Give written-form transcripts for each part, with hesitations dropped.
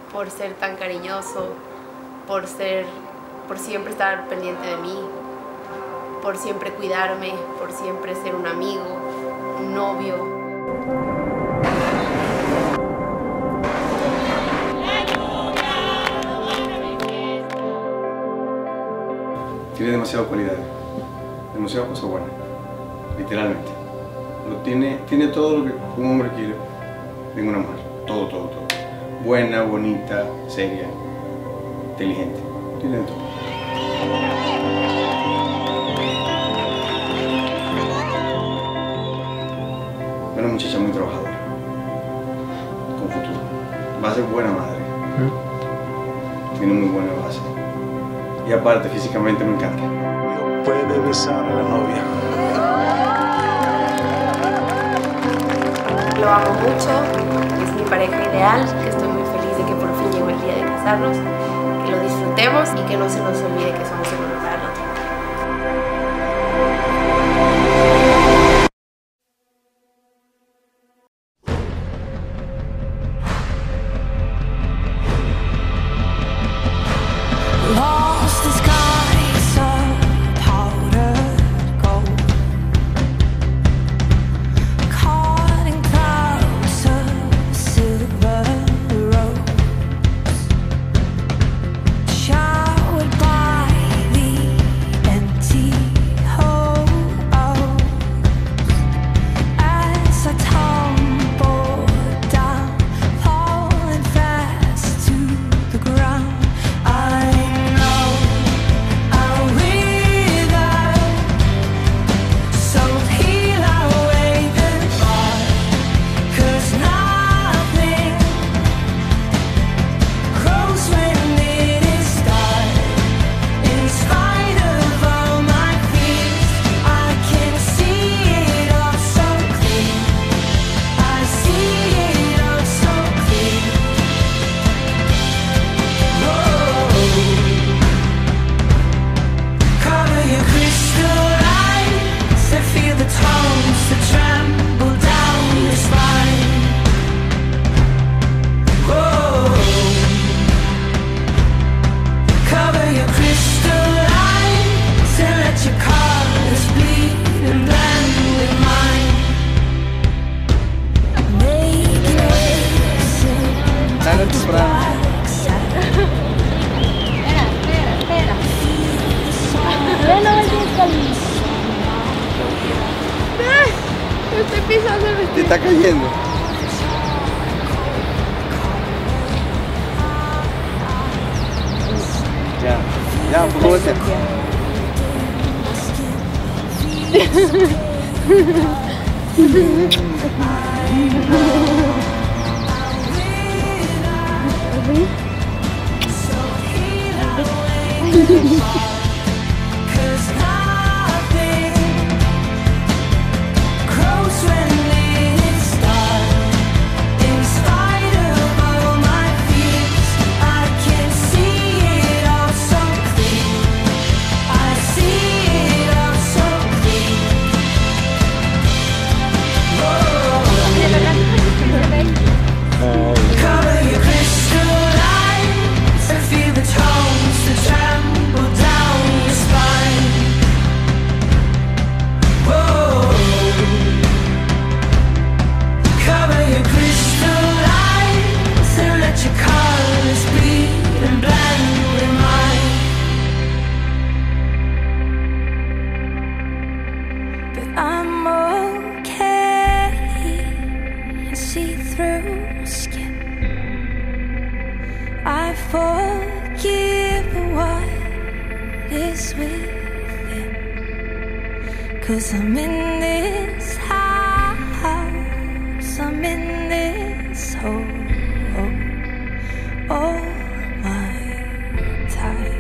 por ser tan cariñoso, por siempre estar pendiente de mí, por siempre cuidarme, por siempre ser un amigo, un novio. Tiene demasiadas cualidades, demasiadas cosas buenas, literalmente. Tiene todo lo que un hombre quiere en una mujer, todo. Buena, bonita, seria, inteligente, tiene de todo. Una muchacha muy trabajadora, con futuro. Va a ser buena madre, tiene muy buena base. Y aparte, físicamente me encanta. No puede besar a la novia. Lo amo mucho, es mi pareja ideal, que estoy muy feliz de que por fin llegó el día de casarnos, que lo disfrutemos y que no se nos olvide que somos el uno para el otro. Estoy pisando el vestido. Te está cayendo. Ya, un poco vuelta. I'm okay and see-through skin. I forgive what is within, 'cause I'm in this house, I'm in this hole all my time.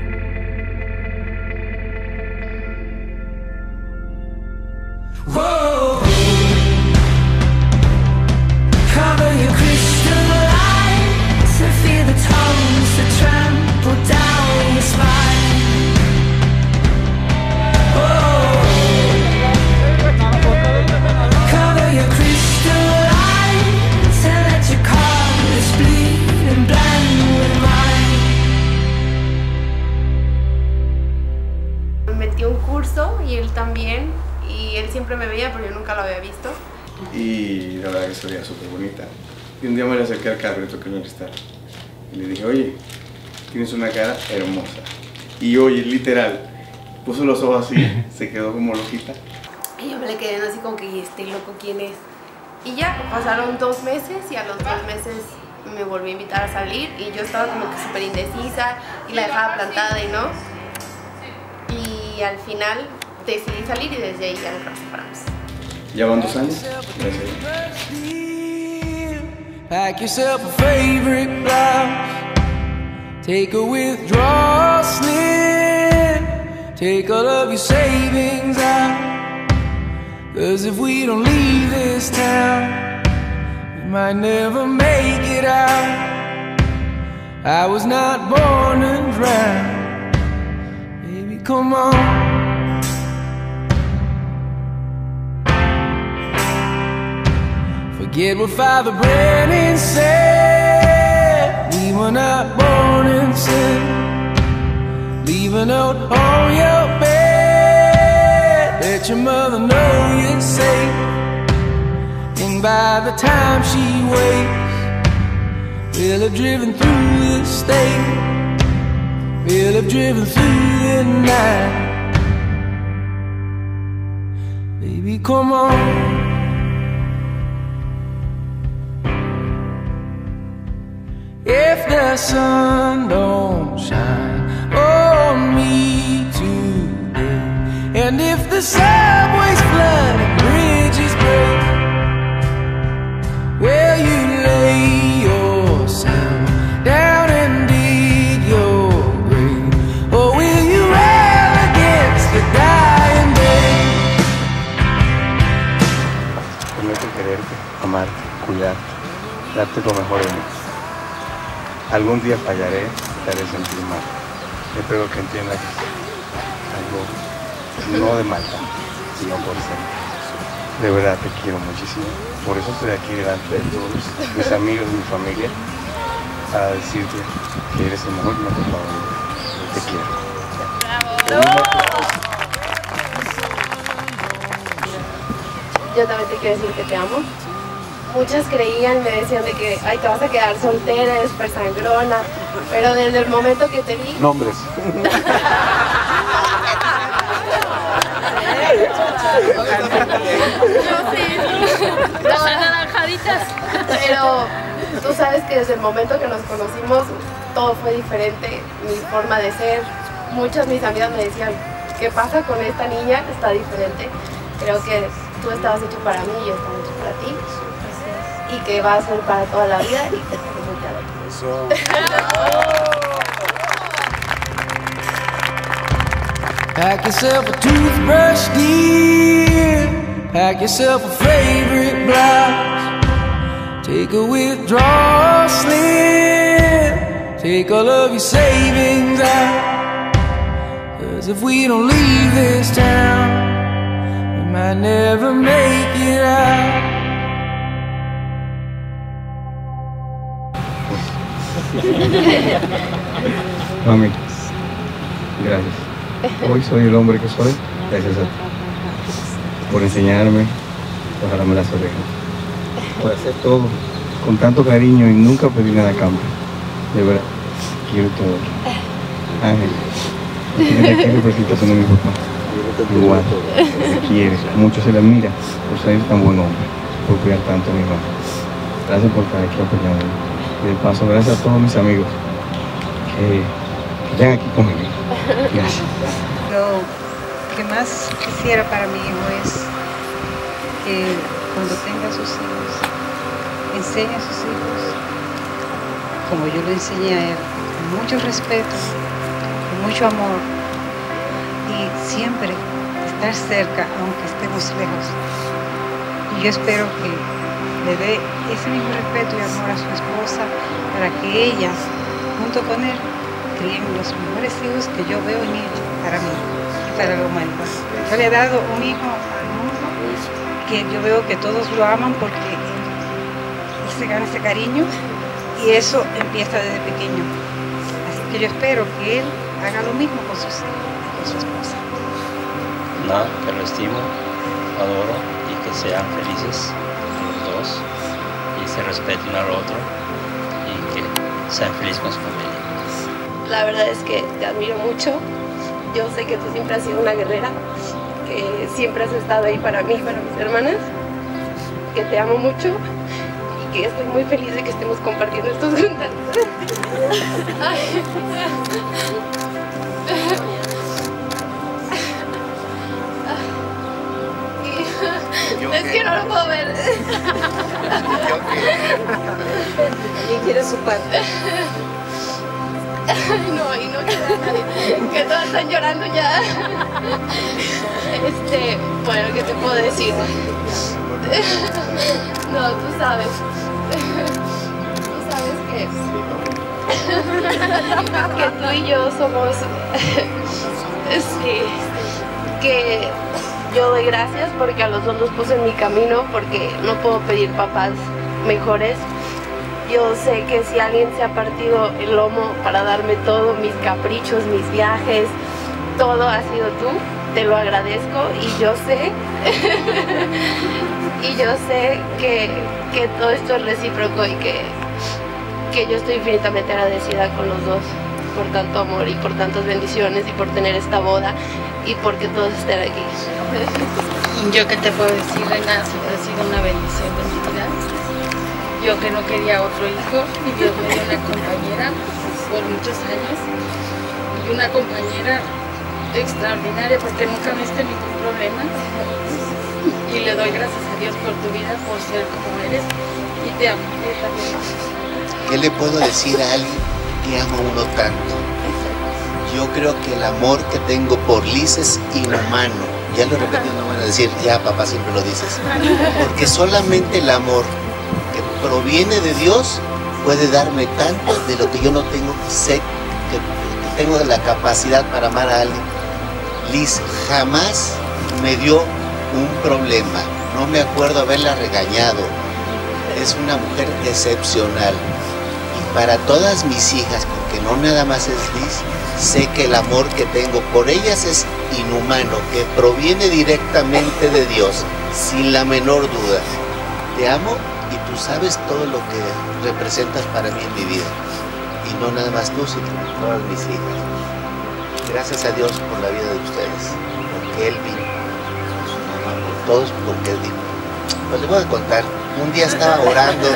Whoa. Cover your crystal eyes and feel the tongues that trample down your spine. Whoa. Cover your crystal eyes and let your también, y él siempre me veía, pero yo nunca lo había visto. Y la verdad que se veía súper bonita. Y un día me le acerqué al carro y le toqué el cristal. Y le dije, oye, tienes una cara hermosa. Y oye, literal, puso los ojos así, se quedó como loquita. Y yo me le quedé así como que, este loco, ¿quién es? Y ya, pasaron 2 meses y a los 2 meses me volví a invitar a salir y yo estaba como que súper indecisa y la dejaba plantada y no. Y al final decidí salir y desde ahí ya nos separamos. Ya van 2 años, gracias. Pack yourself a favorite blouse, take a withdrawal slip, take all of your savings out, 'cause if we don't leave this town, we might never make it out. I was not born to drown, baby, come on. Forget what Father Brennan said, we were not born in sin. Leave a note on your bed, let your mother know you're safe. And by the time she wakes, we'll have driven through the state, we'll have driven through the night. Baby, come on. If the sun don't shine on me today, and if the subways flood and bridges break, will you lay yourself down and dig your grave, or will you rail against the dying day? Prometo quererte, amarte, cuidarte, darte lo mejor de mí. Algún día fallaré, te haré sentir mal. Espero que entiendas que es algo no de maldad, sino por ser. De verdad te quiero muchísimo. Por eso estoy aquí delante de todos mis amigos y mi familia para decirte que eres el mejor y mejor favorito. Te quiero. Yo también te quiero decir que te amo. Muchas creían, me decían de que ay, te vas a quedar soltera, eres súper sangrona, pero desde el momento que te vi... Nombres. Las anaranjaditas. Pero tú sabes que desde el momento que nos conocimos todo fue diferente, mi forma de ser. Muchas de mis amigas me decían, ¿qué pasa con esta niña? Está diferente. Creo que tú estabas hecho para mí y yo estaba hecho para ti. Y que va a ser para toda la vida y que te Pack yourself a toothbrush, dear. Pack yourself a favorite blouse. Take a withdrawal slip. Take all of your savings out. 'Cause if we don't leave this town, we might never make it out. Mami, gracias. Hoy soy el hombre que soy, gracias a ti. Por enseñarme, por jalarme las orejas. Por hacer todo con tanto cariño y nunca pedir nada a cambio. De verdad, quiero todo. Ángel, te quiero presentación de mi papá. Igual, te quiere, mucho se le admira por ser tan buen hombre, por cuidar tanto a mi mamá. Gracias por estar aquí apoyándome. Y de paso, gracias a todos mis amigos que están aquí conmigo. Gracias. Lo que más quisiera para mi hijo es que cuando tenga sus hijos, enseñe a sus hijos, como yo lo enseñé a él, con mucho respeto, con mucho amor y siempre estar cerca aunque estemos lejos. Y yo espero que le dé ese mismo respeto y amor a su esposa para que ella, junto con él, críen los mejores hijos que yo veo en ella, para mí y para la humanidad. Yo le he dado un hijo al mundo que yo veo que todos lo aman porque él se gana ese cariño y eso empieza desde pequeño. Así que yo espero que él haga lo mismo con sus hijos y con su esposa. Nada, que lo estimo, adoro y que sean felices los dos y se respeten al otro y que sean felices con su familia. La verdad es que te admiro mucho. Yo sé que tú siempre has sido una guerrera, que siempre has estado ahí para mí y para mis hermanas, que te amo mucho y que estoy muy feliz de que estemos compartiendo estos juntas. Ay. Es que no lo puedo ver. ¿Quién quiere su parte? No, y no queda nadie. Que todos están llorando ya. Bueno, ¿qué te puedo decir? No, tú sabes. Tú sabes que tú y yo somos... que yo doy gracias porque a los dos los puse en mi camino, porque no puedo pedir papás mejores. Yo sé que si alguien se ha partido el lomo para darme todo, mis caprichos, mis viajes, todo ha sido tú. Te lo agradezco y yo sé, que todo esto es recíproco y que yo estoy infinitamente agradecida con los dos por tanto amor y por tantas bendiciones y por tener esta boda y porque todos estén aquí. Yo qué te puedo decir, Reina, siempre ha sido una bendición de mi vida. Yo que no quería otro hijo y Dios me dio una compañera por muchos años y una compañera extraordinaria porque nunca me hice ningún problema y le doy gracias a Dios por tu vida, por ser como eres y te amo también. ¿Qué le puedo decir a alguien que ama a uno tanto? Yo creo que el amor que tengo por Liz es inhumano. Ya lo repetí, no van a decir, ya papá siempre lo dices. Porque solamente el amor que proviene de Dios puede darme tanto de lo que yo no tengo. Sé que tengo la capacidad para amar a alguien. Liz jamás me dio un problema. No me acuerdo haberla regañado. Es una mujer excepcional. Y para todas mis hijas, porque no nada más es Liz, sé que el amor que tengo por ellas es inhumano, que proviene directamente de Dios, sin la menor duda. Te amo y tú sabes todo lo que representas para mí en mi vida. Y no nada más tú, sino todas mis hijas. Gracias a Dios por la vida de ustedes, porque Él vino, por su mamá, por todos, porque Él dijo. Pues les voy a contar, un día estaba orando,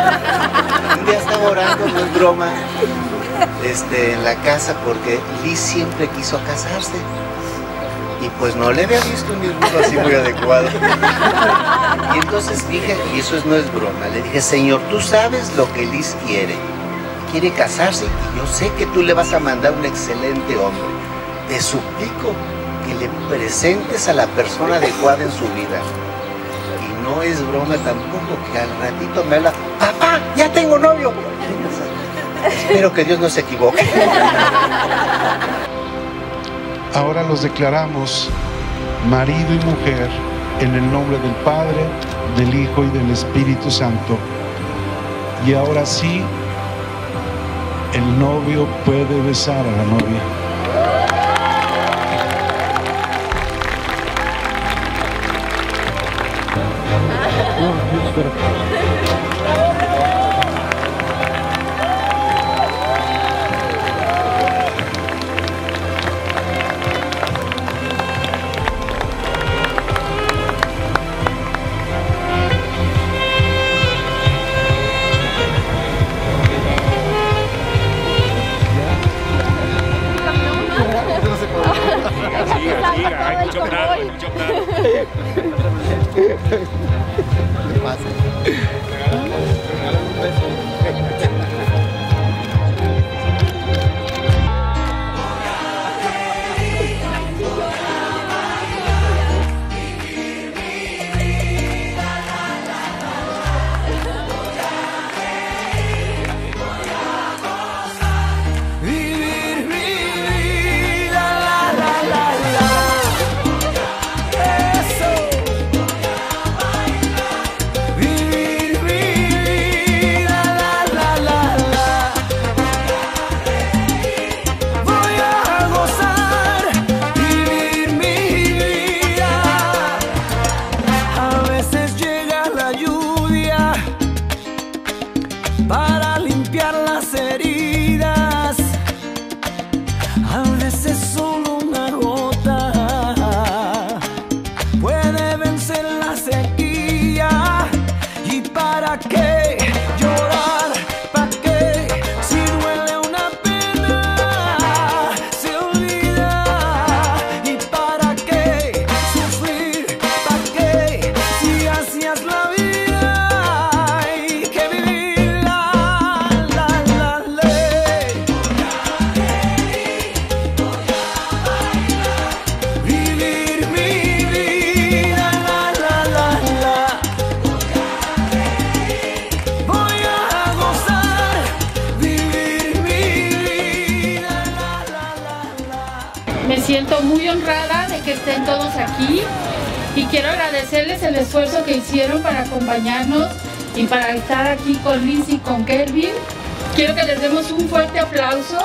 no es broma, en la casa, porque Liz siempre quiso casarse. Y pues no le había visto un esposo así muy adecuado. Y entonces dije, y eso no es broma, le dije, Señor, tú sabes lo que Liz quiere. Quiere casarse y yo sé que tú le vas a mandar un excelente hombre. Te suplico que le presentes a la persona adecuada en su vida. Y no es broma tampoco que al ratito me habla, papá, ya tengo novio. Espero que Dios no se equivoque. Ahora los declaramos marido y mujer en el nombre del Padre, del Hijo y del Espíritu Santo. Y ahora sí, el novio puede besar a la novia. ¿Qué pasa? para limpiar las heridas. A veces solo una gota puede vencer la sequía. ¿Y para qué llorar? ¿Para qué? Si duele una pena, se olvida. ¿Y para qué sufrir? ¿Para qué? Si hacías la vida hay que vivirla, la ley. Vivir mi vida, la. Voy a gozar, vivir mi vida, la. Me siento muy honrada de que estén todos aquí y quiero agradecerles el esfuerzo que hicieron para acompañarnos y para estar aquí con Liz y con Kelvin. Quiero que les demos un fuerte aplauso.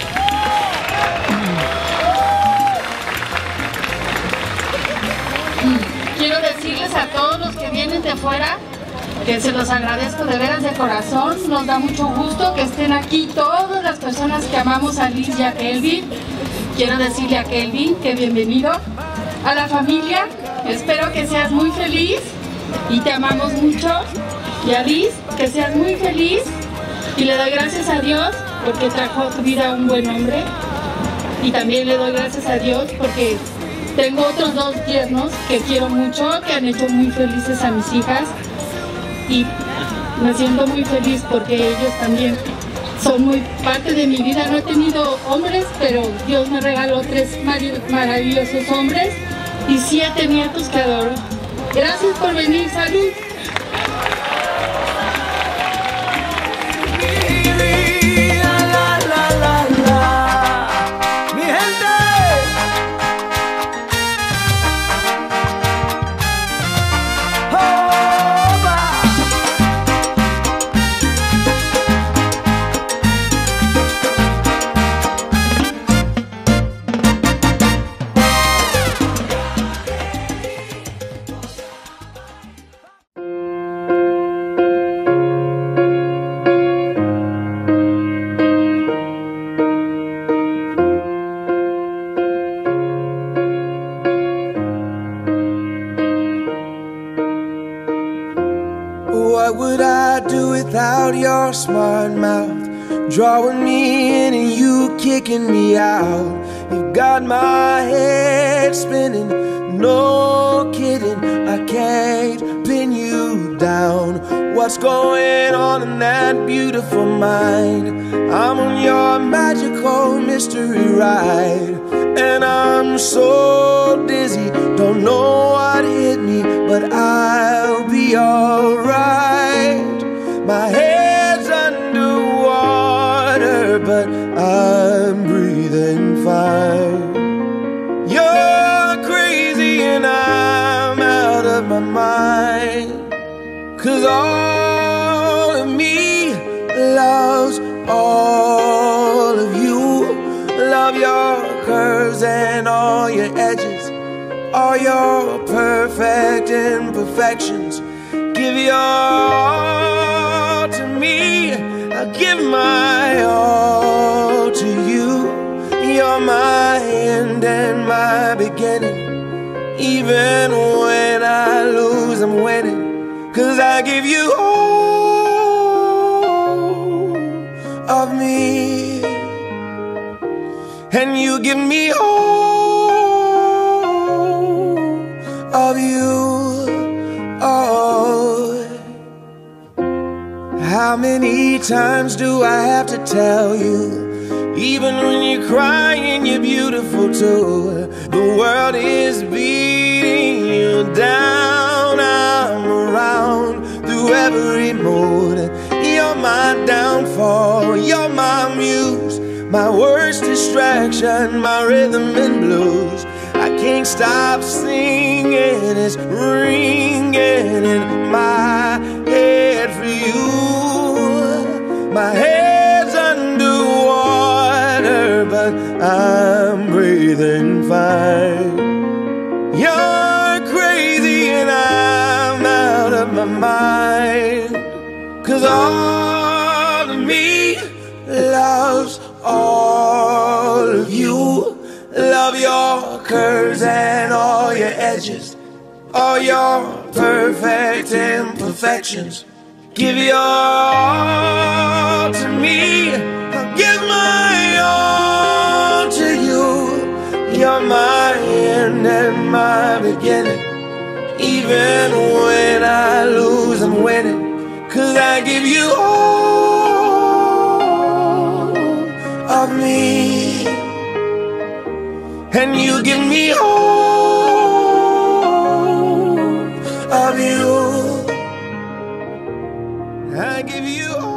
Quiero decirles a todos los que vienen de fuera que se los agradezco de veras de corazón. Nos da mucho gusto que estén aquí todas las personas que amamos a Liz y a Kelvin. Quiero decirle a Kelvin que bienvenido a la familia. Espero que seas muy feliz y te amamos mucho. Y a Liz, que seas muy feliz y le doy gracias a Dios porque trajo a tu vida un buen hombre. Y también le doy gracias a Dios porque tengo otros dos yernos que quiero mucho, que han hecho muy felices a mis hijas. Y me siento muy feliz porque ellos también son muy parte de mi vida. No he tenido hombres, pero Dios me regaló 3 maravillosos hombres y 7 nietos que adoro. Gracias por venir, salud. Mi gente. What would I do without your smart mouth? Drawing me in and you kicking me out. You've got my head spinning, no kidding. I can't pin you down. What's going on in that beautiful mind? I'm on your magical mystery ride, and I'm so dizzy, don't know what hit me, but I'll be alright. My head's underwater, but I'm breathing fine. You're crazy and I'm out of my mind, 'cause all of me loves all of you. Love your curves and all your edges, all your perfect imperfections. Give your all to me, I'll give my all to you. You're my end and my beginning. Even when I lose, I'm winning, 'cause I give you all of me, and you give me all of you. Oh, how many times do I have to tell you? Even when you're crying, you're beautiful too. The world is beating you down. I'm around through every mood. You're my downfall, you're my muse, my worst distraction, my rhythm and blues. I can't stop singing, it's ringing in my head for you. My head's underwater, but I'm breathing fine. You're crazy and I'm out of my mind, 'cause all all your perfect imperfections. Give your all to me. I'll give my all to you. You're my end and my beginning. Even when I lose, I'm winning. 'Cause I give you all of me, and you give me all of you. I give you all.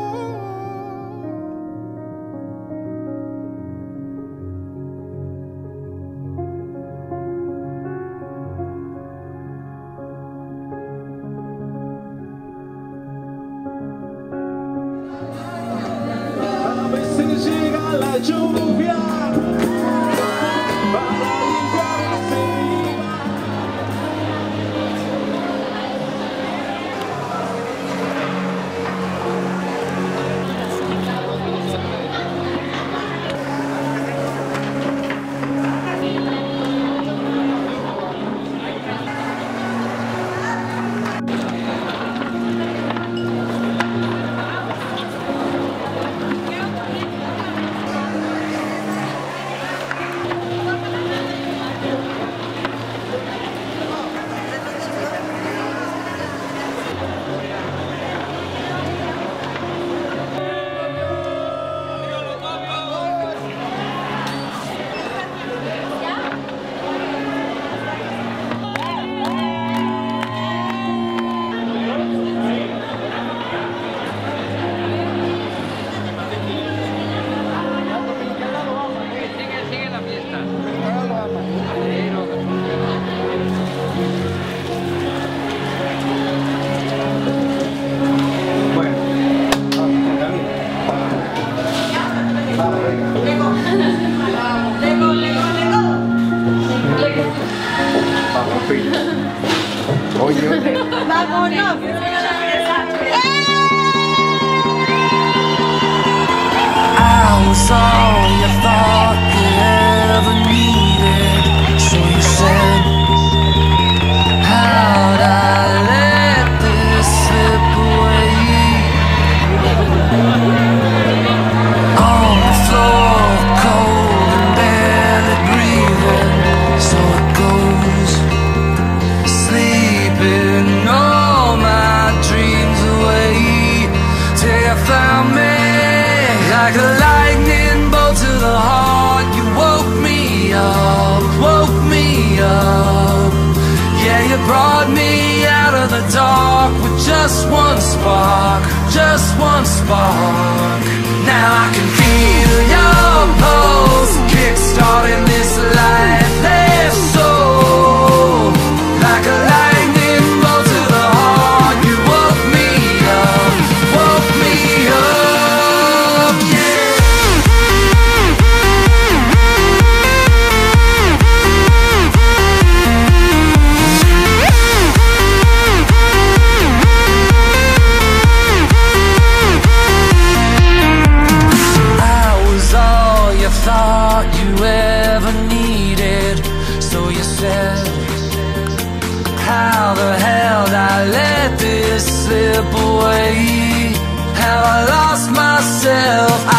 Llega la lluvia para limpiar las all you thought you ever needed. So you said, how'd I let this slip away? On the floor, cold and barely breathing. So it goes, sleeping all my dreams away. Till you found me like a lightning bolt to the heart. You woke me up. Yeah, you brought me out of the dark with just one spark, just one spark. Now I can feel your pulse kick-starting this lifeless soul. Like a lightning bolt to the heart. You woke me up, woke me up, yeah. Thought you ever needed. So you said, how the hell did I let this slip away? Have I lost myself?